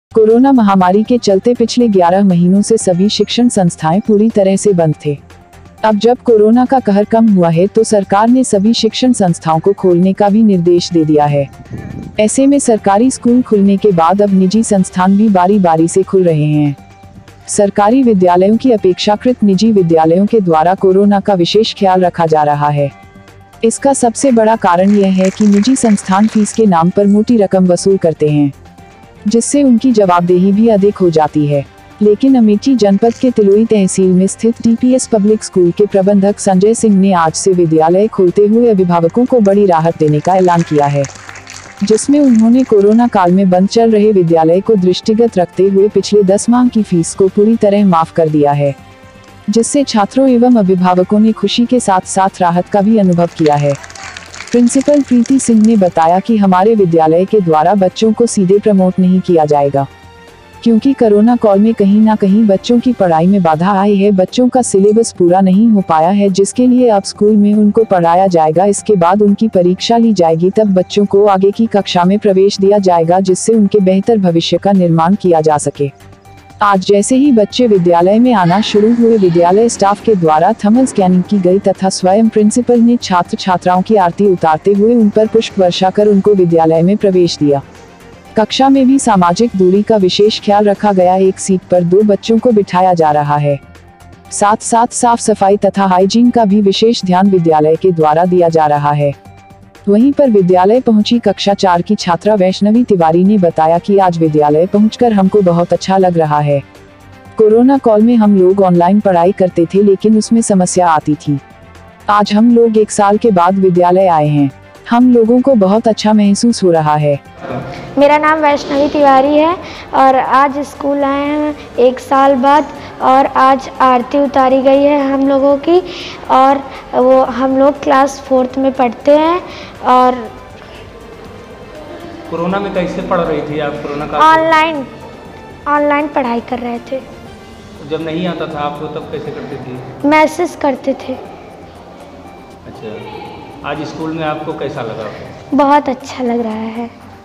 Corona महामारी के चलते पिछले 11 महीनों से सभी शिक्षण संस्थाएं पूरी तरह से बंद थे। अब जब कोरोना का कहर कम हुआ है तो सरकार ने सभी शिक्षण संस्थाओं को खोलने का भी निर्देश दे दिया है। ऐसे में सरकारी स्कूल खुलने के बाद अब निजी संस्थान भी बारी बारी से खुल रहे हैं। सरकारी विद्यालयों की अपेक्षाकृत निजी विद्यालयों के द्वारा कोरोना का विशेष ख्याल रखा जा रहा है। इसका सबसे बड़ा कारण यह है कि निजी संस्थान फीस के नाम पर मोटी रकम वसूल करते हैं, जिससे उनकी जवाबदेही भी अधिक हो जाती है। लेकिन अमेठी जनपद के तिलोई तहसील में स्थित डीपीएस पब्लिक स्कूल के प्रबंधक संजय सिंह ने आज से विद्यालय खोलते हुए अभिभावकों को बड़ी राहत देने का ऐलान किया है, जिसमें उन्होंने कोरोना काल में बंद चल रहे विद्यालय को दृष्टिगत रखते हुए पिछले 10 माह की फीस को पूरी तरह माफ कर दिया है, जिससे छात्रों एवं अभिभावकों ने खुशी के साथ साथ राहत का भी अनुभव किया है। प्रिंसिपल प्रीति सिंह ने बताया कि हमारे विद्यालय के द्वारा बच्चों को सीधे प्रमोट नहीं किया जाएगा, क्योंकि कोरोना काल में कहीं ना कहीं बच्चों की पढ़ाई में बाधा आई है। बच्चों का सिलेबस पूरा नहीं हो पाया है, जिसके लिए अब स्कूल में उनको पढ़ाया जाएगा। इसके बाद उनकी परीक्षा ली जाएगी, तब बच्चों को आगे की कक्षा में प्रवेश दिया जाएगा, जिससे उनके बेहतर भविष्य का निर्माण किया जा सके। आज जैसे ही बच्चे विद्यालय में आना शुरू हुए, विद्यालय स्टाफ के द्वारा थर्मल स्कैनिंग की गई तथा स्वयं प्रिंसिपल ने छात्र छात्राओं की आरती उतारते हुए उन पर पुष्प वर्षा कर उनको विद्यालय में प्रवेश दिया। कक्षा में भी सामाजिक दूरी का विशेष ख्याल रखा गया। एक सीट पर 2 बच्चों को बिठाया जा रहा है। साथ साथ साफ सफाई तथा हाइजीन का भी विशेष ध्यान विद्यालय के द्वारा दिया जा रहा है। वहीं पर विद्यालय पहुंची कक्षा 4 की छात्रा वैष्णवी तिवारी ने बताया कि आज विद्यालय पहुंचकर हमको बहुत अच्छा लग रहा है। कोरोना काल में हम लोग ऑनलाइन पढ़ाई करते थे, लेकिन उसमें समस्या आती थी। आज हम लोग 1 साल के बाद विद्यालय आए हैं, हम लोगों को बहुत अच्छा महसूस हो रहा है। मेरा नाम वैष्णवी तिवारी है और आज स्कूल आए हैं 1 साल बाद, और आज आरती उतारी गई है हम लोगों की, और वो हम लोग क्लास 4th में पढ़ते हैं। और कोरोना में कैसे पढ़ रही थी आप? कोरोना का ऑनलाइन पढ़ाई कर रहे थे। जब नहीं आता था आपको तब कैसे करती थी? मैसेज करते थे। अच्छा, आज स्कूल में आपको कैसा लगा? बहुत अच्छा लग रहा है।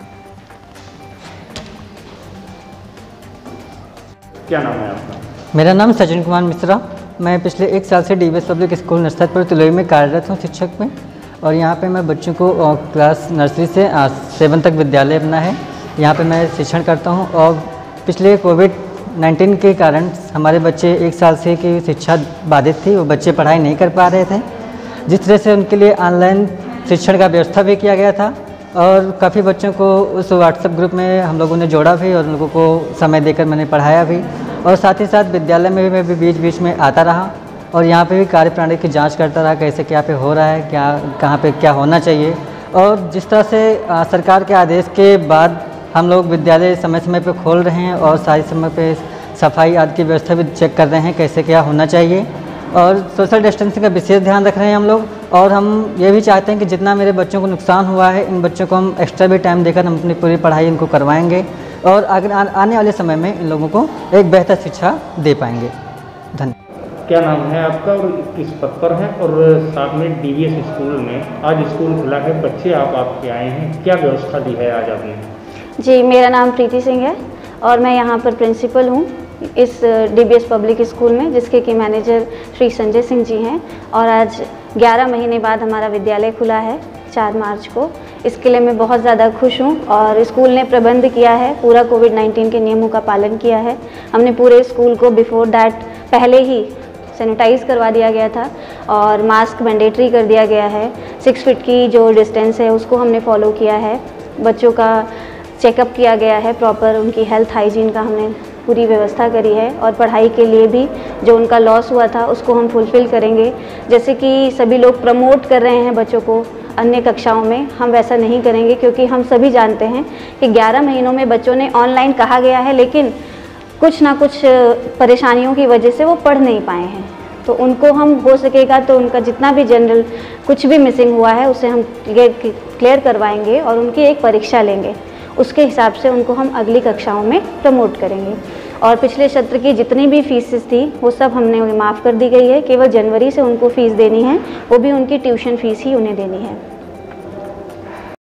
क्या नाम है आपका? मेरा नाम सचिन कुमार मिश्रा। मैं पिछले 1 साल से DPS public school Narsatpur Tiloi में कार्यरत हूँ शिक्षक में, और यहाँ पे मैं बच्चों को क्लास नर्सरी से 7 तक विद्यालय अपना है, यहाँ पे मैं शिक्षण करता हूँ। और पिछले कोविड-19 के कारण हमारे बच्चे 1 साल से की शिक्षा बाधित थी, वो बच्चे पढ़ाई नहीं कर पा रहे थे। जिस तरह से उनके लिए ऑनलाइन शिक्षण का व्यवस्था भी किया गया था, और काफ़ी बच्चों को उस व्हाट्सएप ग्रुप में हम लोगों ने जोड़ा भी, और उन लोगों को समय देकर मैंने पढ़ाया भी। और साथ ही साथ विद्यालय में भी मैं भी बीच बीच में आता रहा, और यहाँ पे भी कार्यप्रणाली की जांच करता रहा, कैसे क्या पे हो रहा है, क्या कहाँ पे क्या होना चाहिए। और जिस तरह से सरकार के आदेश के बाद हम लोग विद्यालय समय समय पे खोल रहे हैं, और सारी समय पे सफाई आदि की व्यवस्था भी चेक कर रहे हैं कैसे क्या होना चाहिए, और सोशल डिस्टेंसिंग का विशेष ध्यान रख रहे हैं हम लोग। और हम ये भी चाहते हैं कि जितना मेरे बच्चों को नुकसान हुआ है, इन बच्चों को हम एक्स्ट्रा भी टाइम देकर हम अपनी पूरी पढ़ाई इनको करवाएंगे, और आने वाले समय में इन लोगों को एक बेहतर शिक्षा दे पाएंगे। धन्यवाद। क्या नाम है आपका और किस पद पर हैं? और साथ में डीवीएस स्कूल में आज स्कूल खुला है, बच्चे आपके आए हैं, क्या व्यवस्था दी है आज आपने? जी, मेरा नाम प्रीति सिंह है और मैं यहाँ पर प्रिंसिपल हूँ इस डीबीएस पब्लिक स्कूल में, जिसके कि मैनेजर श्री संजय सिंह जी हैं। और आज 11 महीने बाद हमारा विद्यालय खुला है 4 मार्च को। इसके लिए मैं बहुत ज़्यादा खुश हूँ, और स्कूल ने प्रबंध किया है, पूरा कोविड-19 के नियमों का पालन किया है। हमने पूरे स्कूल को बिफोर दैट पहले ही सैनिटाइज करवा दिया गया था, और मास्क मैंडेटरी कर दिया गया है। 6 फीट की जो डिस्टेंस है उसको हमने फॉलो किया है। बच्चों का चेकअप किया गया है प्रॉपर, उनकी हेल्थ हाइजीन का हमने पूरी व्यवस्था करी है। और पढ़ाई के लिए भी जो उनका लॉस हुआ था उसको हम फुलफ़िल करेंगे। जैसे कि सभी लोग प्रमोट कर रहे हैं बच्चों को अन्य कक्षाओं में, हम वैसा नहीं करेंगे, क्योंकि हम सभी जानते हैं कि 11 महीनों में बच्चों ने ऑनलाइन कहा गया है, लेकिन कुछ ना कुछ परेशानियों की वजह से वो पढ़ नहीं पाए हैं। तो उनको हम हो सकेगा तो उनका जितना भी जनरल कुछ भी मिसिंग हुआ है उसे हम क्लियर करवाएंगे, और उनकी एक परीक्षा लेंगे। उसके हिसाब से उनको हम अगली कक्षाओं में प्रमोट करेंगे। और पिछले सत्र की जितनी भी फीसेस थी वो सब हमने माफ़ कर दी गई है। केवल जनवरी से उनको फ़ीस देनी है, वो भी उनकी ट्यूशन फ़ीस ही उन्हें देनी है।